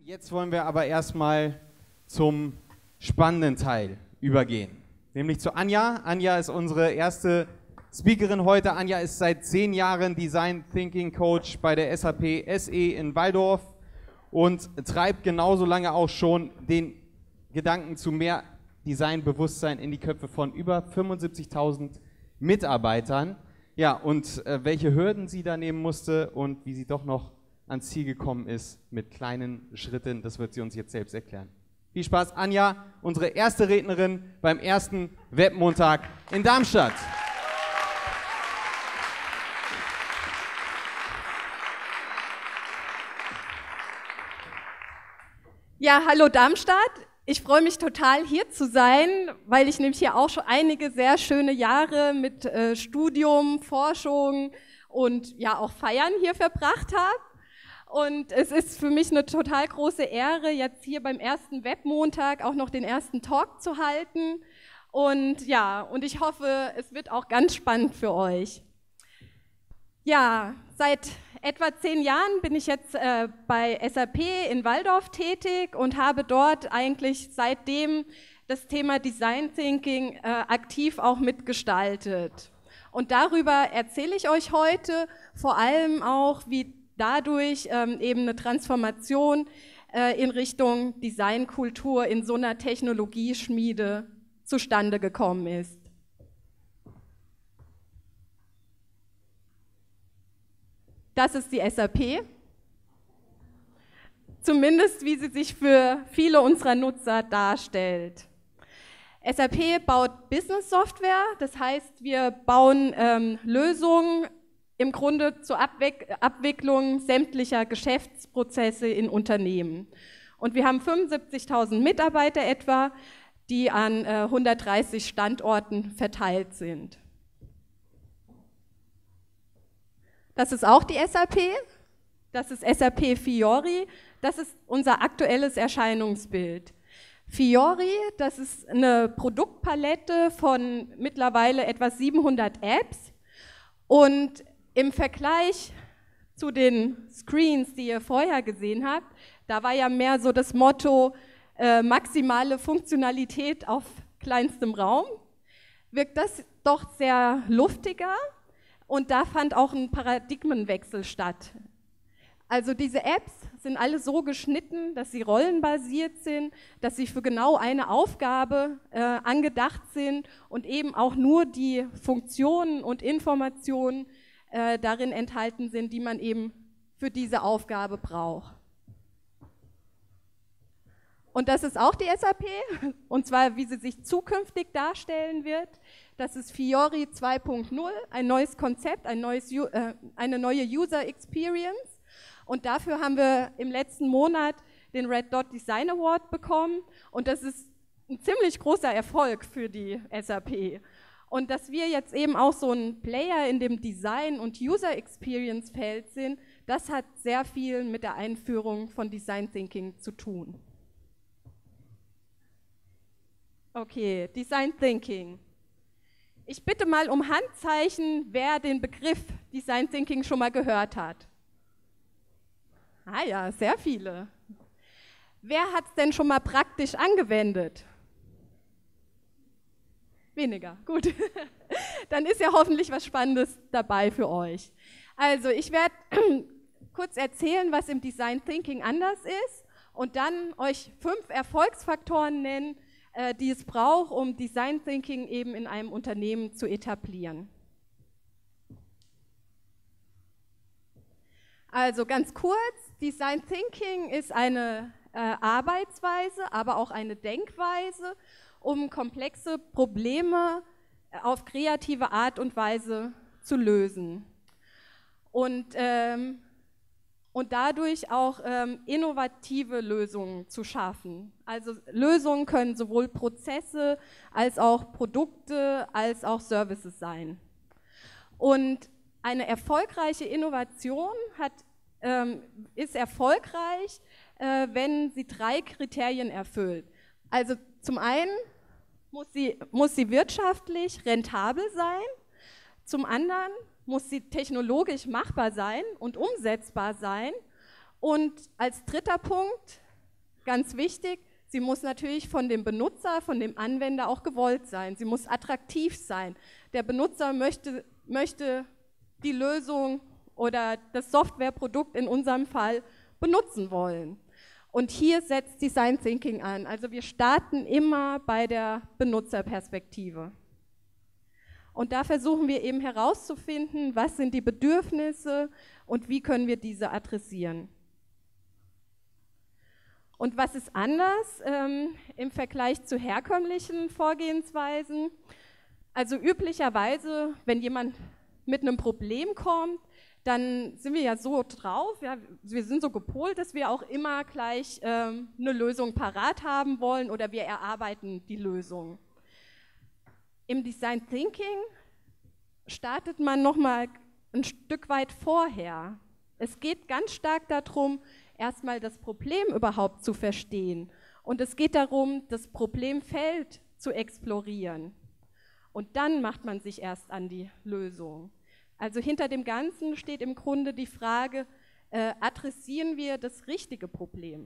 Jetzt wollen wir aber erstmal zum spannenden Teil übergehen, nämlich zu Anja. Anja ist unsere erste Speakerin heute. Anja ist seit 10 Jahren Design Thinking Coach bei der SAP SE in Walldorf und treibt genauso lange auch schon den Gedanken zu mehr Designbewusstsein in die Köpfe von über 75.000 Mitarbeitern. Ja, und welche Hürden sie da nehmen musste und wie sie doch noch ans Ziel gekommen ist mit kleinen Schritten, das wird sie uns jetzt selbst erklären. Viel Spaß, Anja, unsere erste Rednerin beim ersten Webmontag in Darmstadt. Ja, hallo Darmstadt. Ich freue mich total, hier zu sein, weil ich nämlich hier auch schon einige sehr schöne Jahre mit Studium, Forschung und ja auch Feiern hier verbracht habe. Und es ist für mich eine total große Ehre, jetzt hier beim ersten Webmontag auch noch den ersten Talk zu halten. Und ja, und ich hoffe, es wird auch ganz spannend für euch. Ja, seit etwa 10 Jahren bin ich jetzt bei SAP in Walldorf tätig und habe dort eigentlich seitdem das Thema Design Thinking aktiv auch mitgestaltet. Und darüber erzähle ich euch heute, vor allem auch, wie dadurch eben eine Transformation in Richtung Designkultur in so einer Technologieschmiede zustande gekommen ist. Das ist die SAP, zumindest wie sie sich für viele unserer Nutzer darstellt. SAP baut Business-Software, das heißt, wir bauen Lösungen im Grunde zur Abwicklung sämtlicher Geschäftsprozesse in Unternehmen. Und wir haben 75.000 Mitarbeiter etwa, die an 130 Standorten verteilt sind. Das ist auch die SAP, das ist SAP Fiori, das ist unser aktuelles Erscheinungsbild. Fiori, das ist eine Produktpalette von mittlerweile etwa 700 Apps und im Vergleich zu den Screens, die ihr vorher gesehen habt, da war ja mehr so das Motto maximale Funktionalität auf kleinstem Raum, wirkt das doch sehr luftiger. Und da fand auch ein Paradigmenwechsel statt. Also diese Apps sind alle so geschnitten, dass sie rollenbasiert sind, dass sie für genau eine Aufgabe angedacht sind und eben auch nur die Funktionen und Informationen darin enthalten sind, die man eben für diese Aufgabe braucht. Und das ist auch die SAP, und zwar wie sie sich zukünftig darstellen wird. Das ist Fiori 2.0, ein neues Konzept, eine neue User Experience. Und dafür haben wir im letzten Monat den Red Dot Design Award bekommen. Und das ist ein ziemlich großer Erfolg für die SAP. Und dass wir jetzt eben auch so ein Player in dem Design- und User Experience-Feld sind, das hat sehr viel mit der Einführung von Design Thinking zu tun. Okay, Design Thinking. Ich bitte mal um Handzeichen, wer den Begriff Design Thinking schon mal gehört hat. Ah ja, sehr viele. Wer hat es denn schon mal praktisch angewendet? Weniger, gut. Dann ist ja hoffentlich was Spannendes dabei für euch. Also ich werde kurz erzählen, was im Design Thinking anders ist und dann euch 5 Erfolgsfaktoren nennen, die es braucht, um Design Thinking eben in einem Unternehmen zu etablieren. Also ganz kurz, Design Thinking ist eine Arbeitsweise, aber auch eine Denkweise, um komplexe Probleme auf kreative Art und Weise zu lösen. Und dadurch auch innovative Lösungen zu schaffen. Also Lösungen können sowohl Prozesse als auch Produkte als auch Services sein. Und eine erfolgreiche Innovation ist erfolgreich, wenn sie 3 Kriterien erfüllt. Also zum einen muss sie wirtschaftlich rentabel sein, zum anderen muss sie technologisch machbar sein und umsetzbar sein und als dritter Punkt ganz wichtig, sie muss natürlich von dem Benutzer, von dem Anwender auch gewollt sein. Sie muss attraktiv sein. Der Benutzer möchte die Lösung oder das Softwareprodukt in unserem Fall benutzen wollen. Und hier setzt Design Thinking an. Also wir starten immer bei der Benutzerperspektive. Und da versuchen wir eben herauszufinden, was sind die Bedürfnisse und wie können wir diese adressieren. Und was ist anders im Vergleich zu herkömmlichen Vorgehensweisen? Also üblicherweise, wenn jemand mit einem Problem kommt, dann sind wir ja so drauf, ja, wir sind so gepolt, dass wir auch immer gleich eine Lösung parat haben wollen oder wir erarbeiten die Lösung. Im Design Thinking startet man nochmal ein Stück weit vorher. Es geht ganz stark darum, erstmal das Problem überhaupt zu verstehen. Und es geht darum, das Problemfeld zu explorieren. Und dann macht man sich erst an die Lösung. Also hinter dem Ganzen steht im Grunde die Frage, adressieren wir das richtige Problem?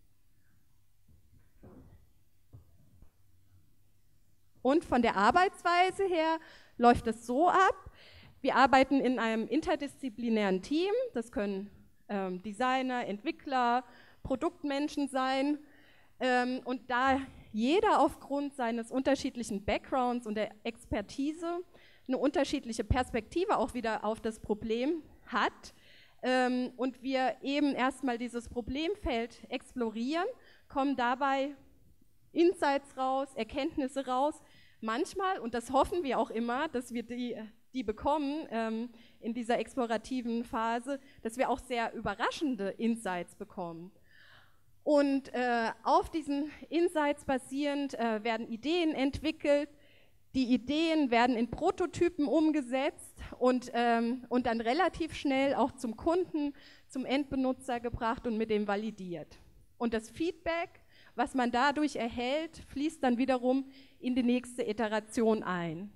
Und von der Arbeitsweise her läuft es so ab, wir arbeiten in einem interdisziplinären Team, das können Designer, Entwickler, Produktmenschen sein, und da jeder aufgrund seines unterschiedlichen Backgrounds und der Expertise eine unterschiedliche Perspektive auch wieder auf das Problem hat und wir eben erstmal dieses Problemfeld explorieren, kommen dabei Insights raus, Erkenntnisse raus. Manchmal, und das hoffen wir auch immer, dass wir die bekommen in dieser explorativen Phase, dass wir auch sehr überraschende Insights bekommen. Und auf diesen Insights basierend werden Ideen entwickelt. Die Ideen werden in Prototypen umgesetzt und dann relativ schnell auch zum Kunden, zum Endbenutzer gebracht und mit dem validiert. Und das Feedback, was man dadurch erhält, fließt dann wiederum in die nächste Iteration ein.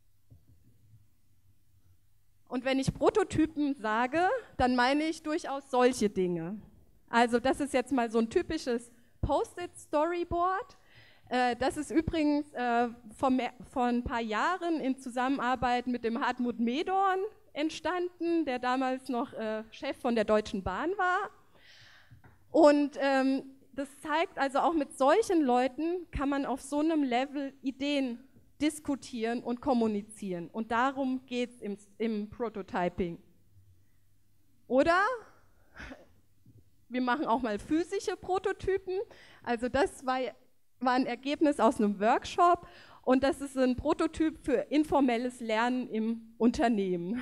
Und wenn ich Prototypen sage, dann meine ich durchaus solche Dinge. Also das ist jetzt mal so ein typisches Post-it-Storyboard. Das ist übrigens vor ein paar Jahren in Zusammenarbeit mit dem Hartmut Medorn entstanden, der damals noch Chef von der Deutschen Bahn war. Und das zeigt also, auch mit solchen Leuten kann man auf so einem Level Ideen diskutieren und kommunizieren. Und darum geht es im Prototyping. Oder wir machen auch mal physische Prototypen. Also das war ein Ergebnis aus einem Workshop und das ist ein Prototyp für informelles Lernen im Unternehmen.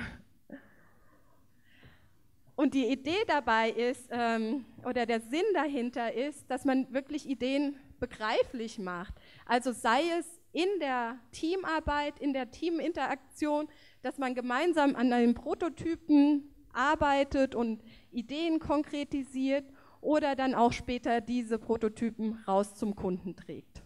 Und die Idee dabei ist, oder der Sinn dahinter ist, dass man wirklich Ideen begreiflich macht. Also sei es in der Teamarbeit, in der Teaminteraktion, dass man gemeinsam an einem Prototypen arbeitet und Ideen konkretisiert oder dann auch später diese Prototypen raus zum Kunden trägt.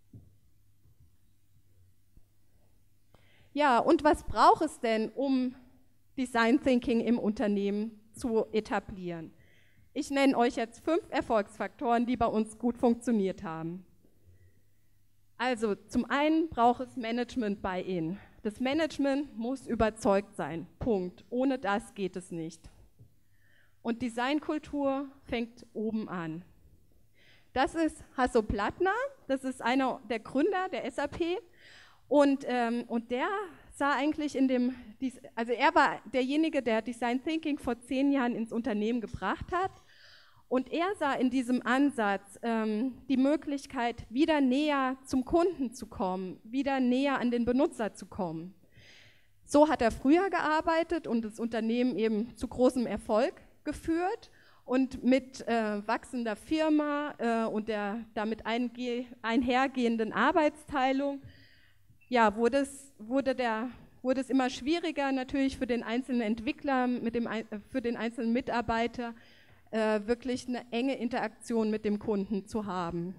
Ja, und was braucht es denn, um Design Thinking im Unternehmen zu etablieren? Ich nenne euch jetzt 5 Erfolgsfaktoren, die bei uns gut funktioniert haben. Also zum einen braucht es Management-Buy-in. Das Management muss überzeugt sein, Punkt. Ohne das geht es nicht. Und Designkultur fängt oben an. Das ist Hasso Plattner, das ist einer der Gründer der SAP und der sah eigentlich also er war derjenige, der Design Thinking vor 10 Jahren ins Unternehmen gebracht hat und er sah in diesem Ansatz die Möglichkeit, wieder näher zum Kunden zu kommen, wieder näher an den Benutzer zu kommen. So hat er früher gearbeitet und das Unternehmen eben zu großem Erfolg geführt und mit wachsender Firma und der damit einhergehenden Arbeitsteilung ja, wurde es immer schwieriger natürlich für den einzelnen Entwickler, für den einzelnen Mitarbeiter wirklich eine enge Interaktion mit dem Kunden zu haben.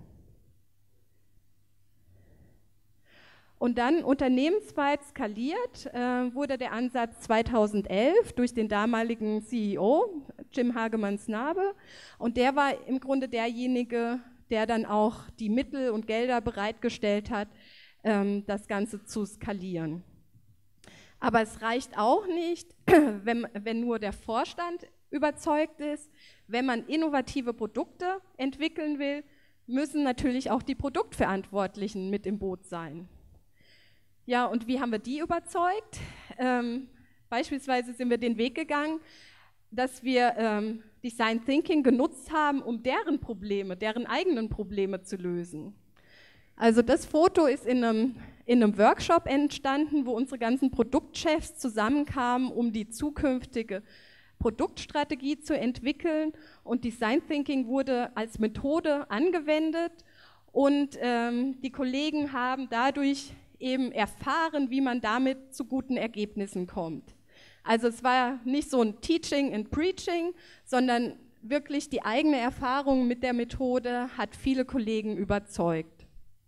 Und dann unternehmensweit skaliert wurde der Ansatz 2011 durch den damaligen CEO, Jim Hagemann Snabe. Und der war im Grunde derjenige, der dann auch die Mittel und Gelder bereitgestellt hat, das Ganze zu skalieren. Aber es reicht auch nicht, wenn nur der Vorstand überzeugt ist. Wenn man innovative Produkte entwickeln will, müssen natürlich auch die Produktverantwortlichen mit im Boot sein. Ja, und wie haben wir die überzeugt? Beispielsweise sind wir den Weg gegangen, dass wir Design Thinking genutzt haben, um deren eigenen Probleme zu lösen. Also das Foto ist in einem Workshop entstanden, wo unsere ganzen Produktchefs zusammenkamen, um die zukünftige Produktstrategie zu entwickeln, und Design Thinking wurde als Methode angewendet und die Kollegen haben dadurch eben erfahren, wie man damit zu guten Ergebnissen kommt. Also es war nicht so ein Teaching and Preaching, sondern wirklich die eigene Erfahrung mit der Methode hat viele Kollegen überzeugt.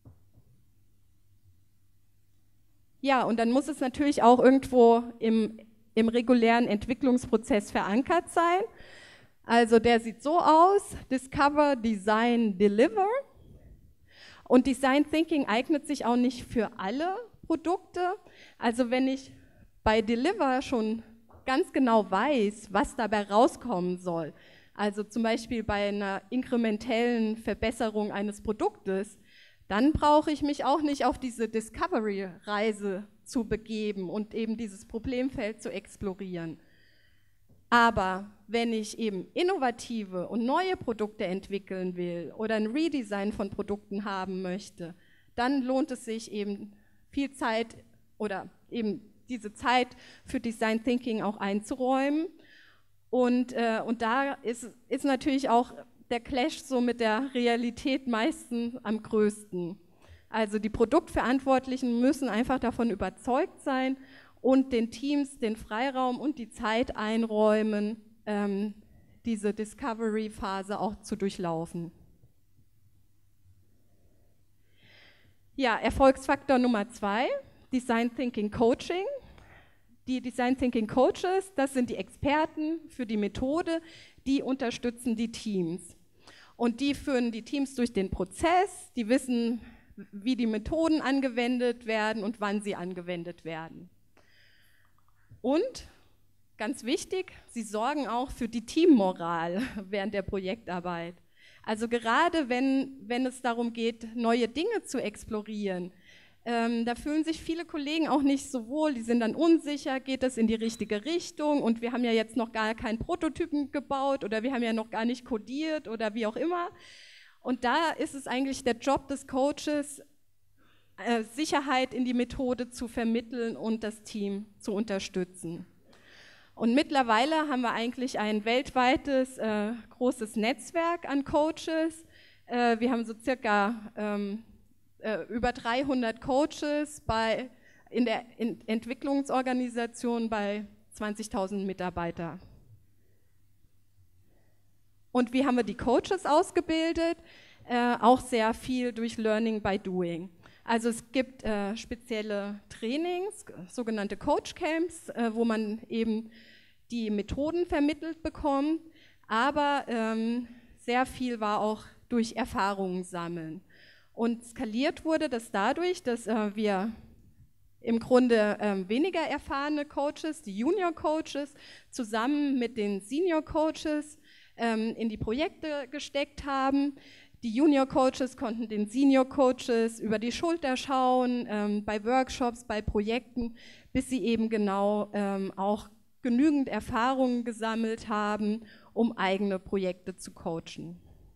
Ja, und dann muss es natürlich auch irgendwo im regulären Entwicklungsprozess verankert sein. Also der sieht so aus: Discover, Design, Deliver. Und Design Thinking eignet sich auch nicht für alle Produkte. Also wenn ich bei Deliver schon ganz genau weiß, was dabei rauskommen soll, also zum Beispiel bei einer inkrementellen Verbesserung eines Produktes, dann brauche ich mich auch nicht auf diese Discovery-Reise zu begeben und eben dieses Problemfeld zu explorieren. Aber wenn ich eben innovative und neue Produkte entwickeln will oder ein Redesign von Produkten haben möchte, dann lohnt es sich eben viel Zeit oder eben diese Zeit für Design Thinking auch einzuräumen. Und da ist natürlich auch der Clash so mit der Realität meistens am größten. Also die Produktverantwortlichen müssen einfach davon überzeugt sein und den Teams den Freiraum und die Zeit einräumen, diese Discovery-Phase auch zu durchlaufen. Ja, Erfolgsfaktor Nummer 2, Design Thinking Coaching. Die Design Thinking Coaches, das sind die Experten für die Methode, die unterstützen die Teams. Und die führen die Teams durch den Prozess, die wissen, wie die Methoden angewendet werden und wann sie angewendet werden. Und, ganz wichtig, sie sorgen auch für die Teammoral während der Projektarbeit. Also gerade wenn es darum geht, neue Dinge zu explorieren, da fühlen sich viele Kollegen auch nicht so wohl, die sind dann unsicher, geht das in die richtige Richtung, und wir haben ja jetzt noch gar keinen Prototypen gebaut oder wir haben ja noch gar nicht codiert oder wie auch immer. Und da ist es eigentlich der Job des Coaches, Sicherheit in die Methode zu vermitteln und das Team zu unterstützen. Und mittlerweile haben wir eigentlich ein weltweites großes Netzwerk an Coaches. Wir haben so circa über 300 Coaches in der Entwicklungsorganisation bei 20.000 Mitarbeitern. Und wie haben wir die Coaches ausgebildet? Auch sehr viel durch Learning by Doing. Also es gibt spezielle Trainings, sogenannte Coach Camps, wo man eben die Methoden vermittelt bekommt, aber sehr viel war auch durch Erfahrungen sammeln. Und skaliert wurde das dadurch, dass wir im Grunde weniger erfahrene Coaches, die Junior Coaches, zusammen mit den Senior Coaches in die Projekte gesteckt haben. Die Junior Coaches konnten den Senior Coaches über die Schulter schauen, bei Workshops, bei Projekten, bis sie eben genau auch genügend Erfahrungen gesammelt haben, um eigene Projekte zu coachen.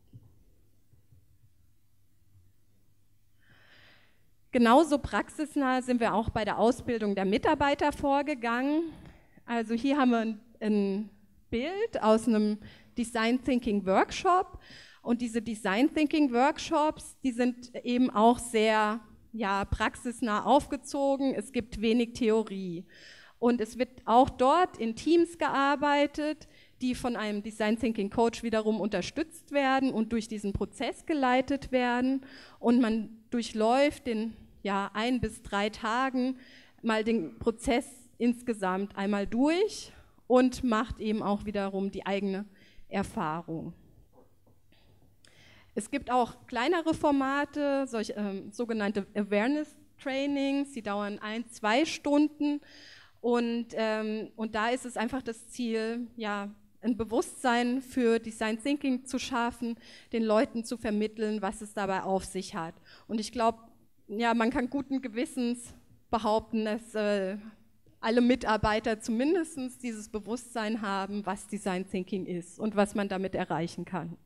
Genauso praxisnah sind wir auch bei der Ausbildung der Mitarbeiter vorgegangen. Also hier haben wir ein Bild aus einem Design Thinking Workshop, und diese Design Thinking Workshops, die sind eben auch sehr praxisnah aufgezogen. Es gibt wenig Theorie und es wird auch dort in Teams gearbeitet, die von einem Design Thinking Coach wiederum unterstützt werden und durch diesen Prozess geleitet werden, und man durchläuft in 1 bis 3 Tagen mal den Prozess insgesamt einmal durch und macht eben auch wiederum die eigene Erfahrung. Es gibt auch kleinere Formate, solche sogenannte Awareness-Trainings, die dauern 1-2 Stunden und da ist es einfach das Ziel, ja, ein Bewusstsein für Design Thinking zu schaffen, den Leuten zu vermitteln, was es dabei auf sich hat. Und ich glaube, ja, man kann guten Gewissens behaupten, dass alle Mitarbeiter zumindest dieses Bewusstsein haben, was Design Thinking ist und was man damit erreichen kann.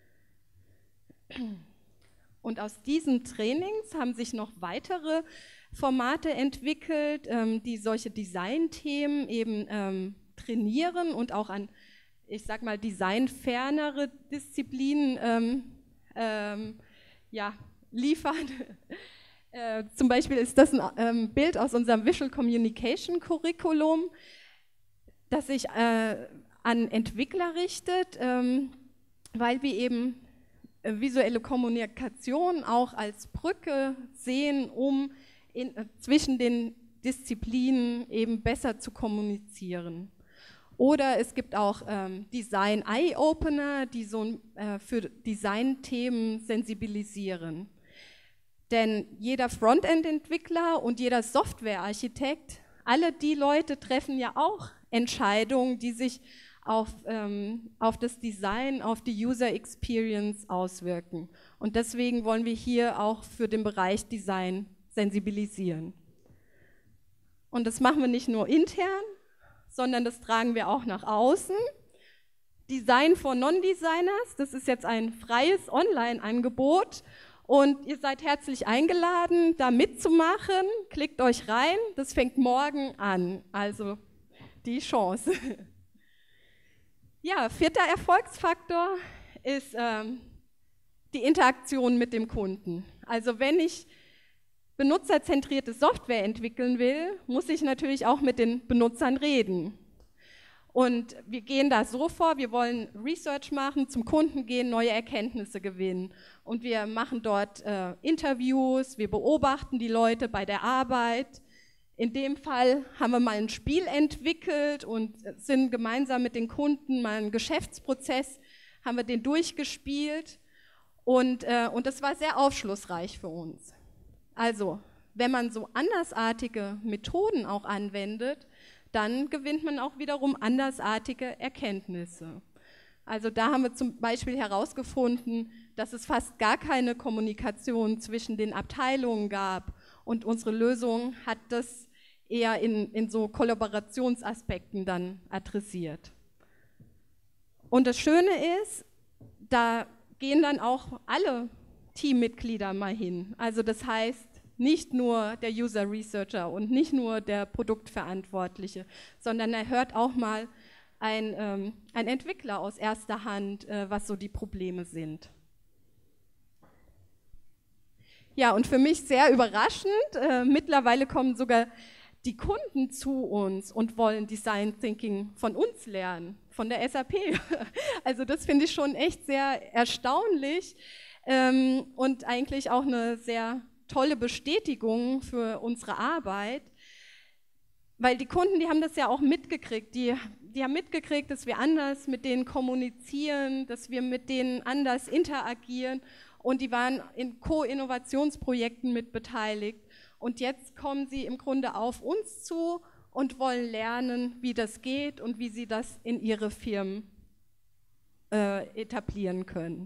Und aus diesen Trainings haben sich noch weitere Formate entwickelt, die solche Designthemen eben trainieren und auch an, ich sag mal, designfernere Disziplinen ja, liefern. Zum Beispiel ist das ein Bild aus unserem Visual Communication Curriculum, das sich an Entwickler richtet, weil wir eben visuelle Kommunikation auch als Brücke sehen, um zwischen den Disziplinen eben besser zu kommunizieren. Oder es gibt auch Design Eye-Opener, die so für Designthemen sensibilisieren. Denn jeder Frontend-Entwickler und jeder Software-Architekt, alle die Leute treffen ja auch Entscheidungen, die sich auf das Design, auf die User Experience auswirken. Und deswegen wollen wir hier auch für den Bereich Design sensibilisieren. Und das machen wir nicht nur intern, sondern das tragen wir auch nach außen. Design for Non-Designers, das ist jetzt ein freies Online-Angebot und ihr seid herzlich eingeladen, da mitzumachen. Klickt euch rein, das fängt morgen an, also die Chance. Ja, 4. Erfolgsfaktor ist die Interaktion mit dem Kunden. Also wenn ich benutzerzentrierte Software entwickeln will, muss ich natürlich auch mit den Benutzern reden. Und wir gehen da so vor, wir wollen Research machen, zum Kunden gehen, neue Erkenntnisse gewinnen. Und wir machen dort Interviews, wir beobachten die Leute bei der Arbeit. In dem Fall haben wir mal ein Spiel entwickelt und sind gemeinsam mit den Kunden mal einen Geschäftsprozess, haben wir den durchgespielt und das war sehr aufschlussreich für uns. Also, wenn man so andersartige Methoden auch anwendet, dann gewinnt man auch wiederum andersartige Erkenntnisse. Also da haben wir zum Beispiel herausgefunden, dass es fast gar keine Kommunikation zwischen den Abteilungen gab und unsere Lösung hat das eher in so Kollaborationsaspekten dann adressiert. Und das Schöne ist, da gehen dann auch alle Teammitglieder mal hin. Also das heißt, nicht nur der User Researcher und nicht nur der Produktverantwortliche, sondern er hört auch mal ein Entwickler aus erster Hand, was so die Probleme sind. Ja, und für mich sehr überraschend, mittlerweile kommen sogar die Kunden zu uns und wollen Design Thinking von uns lernen, von der SAP. Also das finde ich schon echt sehr erstaunlich und eigentlich auch eine sehr tolle Bestätigung für unsere Arbeit, weil die Kunden, die haben das ja auch mitgekriegt, die haben mitgekriegt, dass wir anders mit denen kommunizieren, dass wir mit denen anders interagieren und die waren in Co-Innovationsprojekten mit beteiligt und jetzt kommen sie im Grunde auf uns zu und wollen lernen, wie das geht und wie sie das in ihre Firmen etablieren können.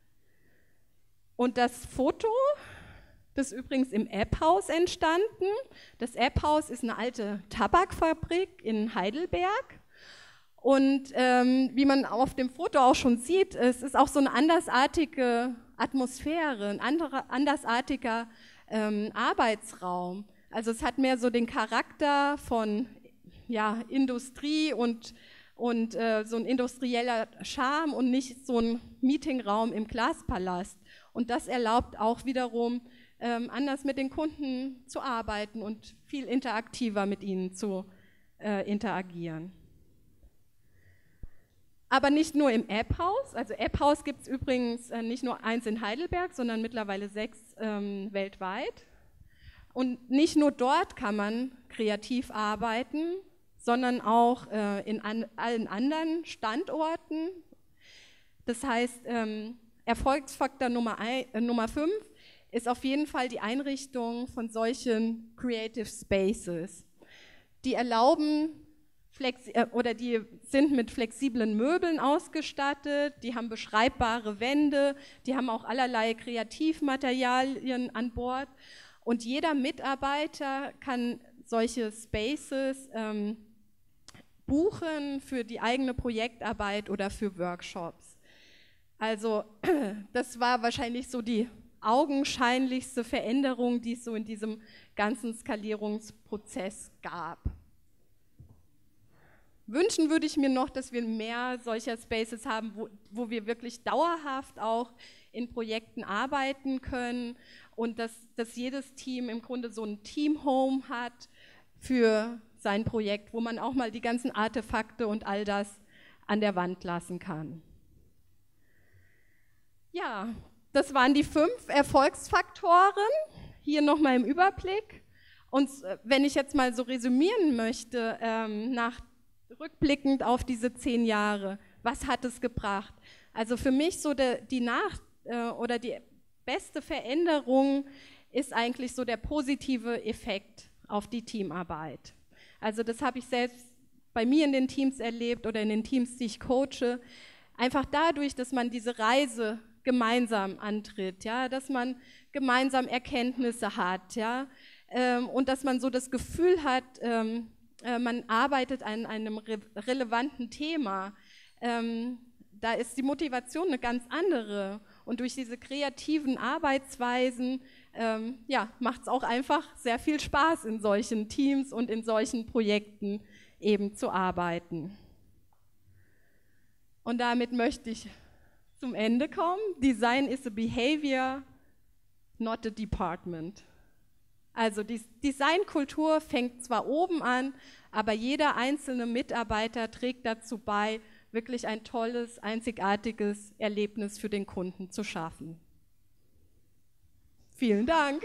Und das Foto, das ist übrigens im App-Haus entstanden. Das App-Haus ist eine alte Tabakfabrik in Heidelberg. Und wie man auf dem Foto auch schon sieht, es ist auch so eine andersartige Atmosphäre, ein andersartiger Arbeitsraum. Also es hat mehr so den Charakter von ja, Industrie und so ein industrieller Charme und nicht so ein Meetingraum im Glaspalast. Und das erlaubt auch wiederum, anders mit den Kunden zu arbeiten und viel interaktiver mit ihnen zu interagieren. Aber nicht nur im App-Haus, also App-Haus gibt es übrigens nicht nur eins in Heidelberg, sondern mittlerweile 6 weltweit. Und nicht nur dort kann man kreativ arbeiten, sondern auch in allen anderen Standorten. Das heißt, Erfolgsfaktor Nummer 5 ist auf jeden Fall die Einrichtung von solchen Creative Spaces. Die erlauben oder die sind mit flexiblen Möbeln ausgestattet, die haben beschreibbare Wände, die haben auch allerlei Kreativmaterialien an Bord und jeder Mitarbeiter kann solche Spaces buchen für die eigene Projektarbeit oder für Workshops. Also das war wahrscheinlich so die augenscheinlichste Veränderung, die es so in diesem ganzen Skalierungsprozess gab. Wünschen würde ich mir noch, dass wir mehr solcher Spaces haben, wo wir wirklich dauerhaft auch in Projekten arbeiten können und dass jedes Team im Grunde so ein Team-Home hat für sein Projekt, wo man auch mal die ganzen Artefakte und all das an der Wand lassen kann. Ja, das waren die 5 Erfolgsfaktoren, hier nochmal im Überblick. Und wenn ich jetzt mal so resümieren möchte, rückblickend auf diese 10 Jahre, was hat es gebracht? Also für mich so die beste Veränderung ist eigentlich so der positive Effekt auf die Teamarbeit. Also das habe ich selbst bei mir in den Teams erlebt oder in den Teams, die ich coache, einfach dadurch, dass man diese Reise gemeinsam antritt, ja, dass man gemeinsam Erkenntnisse hat, ja, und dass man so das Gefühl hat, man arbeitet an einem relevanten Thema. Da ist die Motivation eine ganz andere. Und durch diese kreativen Arbeitsweisen macht es auch einfach sehr viel Spaß, in solchen Teams und in solchen Projekten eben zu arbeiten. Und damit möchte ich zum Ende kommen. Design is a behavior, not a department. Also die Designkultur fängt zwar oben an, aber jeder einzelne Mitarbeiter trägt dazu bei, wirklich ein tolles, einzigartiges Erlebnis für den Kunden zu schaffen. Vielen Dank.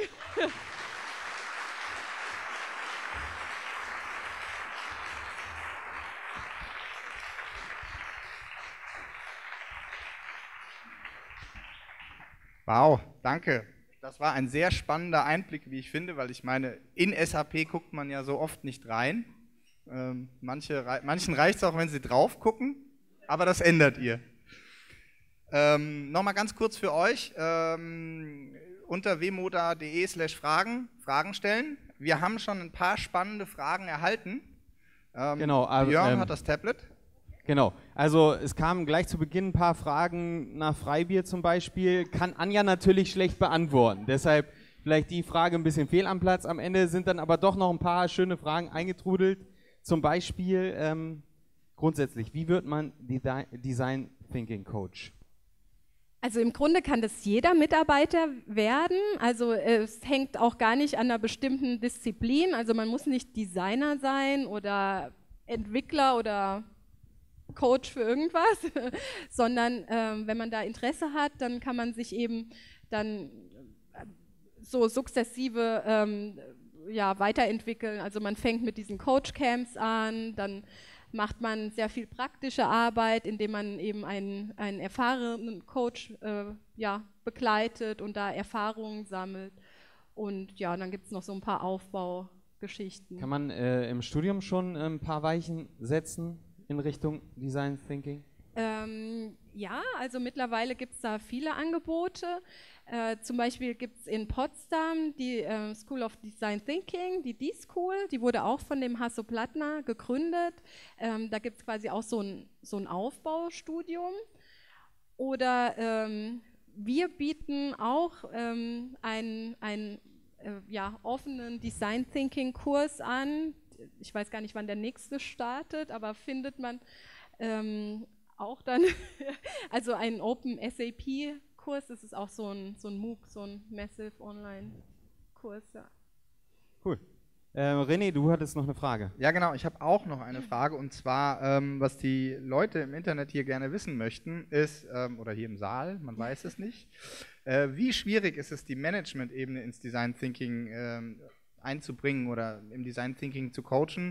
Wow, danke. Das war ein sehr spannender Einblick, wie ich finde, weil ich meine, in SAP guckt man ja so oft nicht rein. Manchen reicht es auch, wenn sie drauf gucken, aber das ändert ihr. Nochmal ganz kurz für euch, unter wmoda.de/Fragen stellen. Wir haben schon ein paar spannende Fragen erhalten. Genau, Björn hat das Tablet. Genau, also es kamen gleich zu Beginn ein paar Fragen nach Freibier zum Beispiel, kann Anja natürlich schlecht beantworten, deshalb vielleicht die Frage ein bisschen fehl am Platz. Am Ende sind dann aber doch noch ein paar schöne Fragen eingetrudelt, zum Beispiel grundsätzlich, wie wird man Design Thinking Coach? Also im Grunde kann das jeder Mitarbeiter werden, also es hängt auch gar nicht an einer bestimmten Disziplin, also man muss nicht Designer sein oder Entwickler oder Coach für irgendwas, sondern wenn man da Interesse hat, dann kann man sich eben dann so sukzessive weiterentwickeln. Also man fängt mit diesen Coach-Camps an, dann macht man sehr viel praktische Arbeit, indem man eben einen erfahrenen Coach begleitet und da Erfahrungen sammelt. Und ja, dann gibt es noch so ein paar Aufbaugeschichten. Kann man im Studium schon ein paar Weichen setzen in Richtung Design Thinking? Ja, also mittlerweile gibt es da viele Angebote. Zum Beispiel gibt es in Potsdam die School of Design Thinking, die D-School, die wurde auch von dem Hasso Plattner gegründet. Da gibt es quasi auch so ein Aufbaustudium. Oder wir bieten auch einen offenen Design Thinking Kurs an. Ich weiß gar nicht, wann der nächste startet, aber findet man auch dann, also einen Open SAP Kurs, das ist auch so ein MOOC, so ein Massive Online Kurs. Ja. Cool. René, du hattest noch eine Frage. Ja genau, ich habe auch noch eine Frage und zwar, was die Leute im Internet hier gerne wissen möchten, ist, oder hier im Saal, man weiß es nicht, wie schwierig ist es, die Management-Ebene ins Design Thinking einzubringen oder im Design Thinking zu coachen.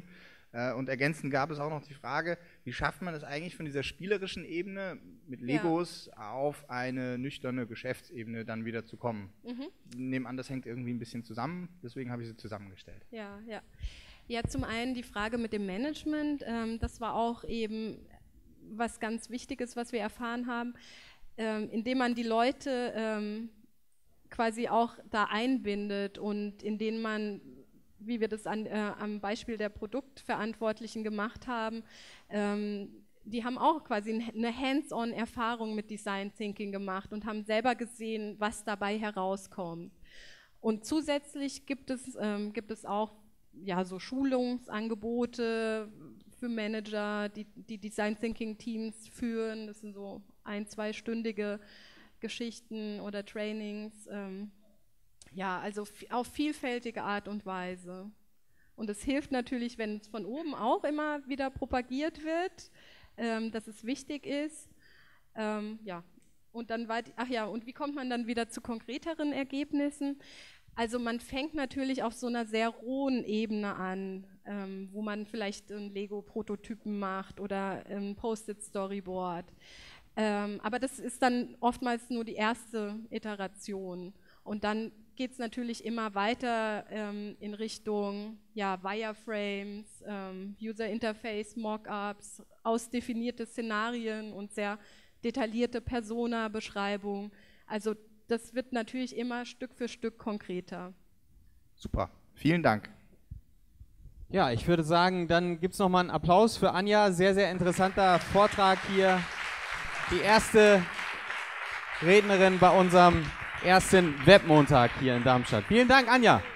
Und ergänzend gab es auch noch die Frage, wie schafft man es eigentlich von dieser spielerischen Ebene mit Legos auf eine nüchterne Geschäftsebene dann wieder zu kommen? Ich nehme an, das hängt irgendwie ein bisschen zusammen, deswegen habe ich sie zusammengestellt. Ja, zum einen die Frage mit dem Management, das war auch eben was ganz Wichtiges, was wir erfahren haben, indem man die Leute quasi auch da einbindet und indem man, wie wir das am Beispiel der Produktverantwortlichen gemacht haben, die haben auch quasi eine Hands-on-Erfahrung mit Design Thinking gemacht und haben selber gesehen, was dabei herauskommt. Und zusätzlich gibt es auch so Schulungsangebote für Manager, die Design Thinking Teams führen. Das sind so 1-2-stündige Geschichten oder Trainings. Also auf vielfältige Art und Weise. Und es hilft natürlich, wenn es von oben auch immer wieder propagiert wird, dass es wichtig ist. Und dann und wie kommt man dann wieder zu konkreteren Ergebnissen? Also man fängt natürlich auf so einer sehr rohen Ebene an, wo man vielleicht einen Lego-Prototypen macht oder ein Post-it-Storyboard. Aber das ist dann oftmals nur die erste Iteration. Und dann geht es natürlich immer weiter in Richtung Wireframes, User Interface, Mockups, ausdefinierte Szenarien und sehr detaillierte Persona-Beschreibung. Also das wird natürlich immer Stück für Stück konkreter. Super, vielen Dank. Ja, ich würde sagen, dann gibt es nochmal einen Applaus für Anja. Sehr, sehr interessanter Vortrag hier. Die erste Rednerin bei unserem ersten Webmontag hier in Darmstadt. Vielen Dank, Anja.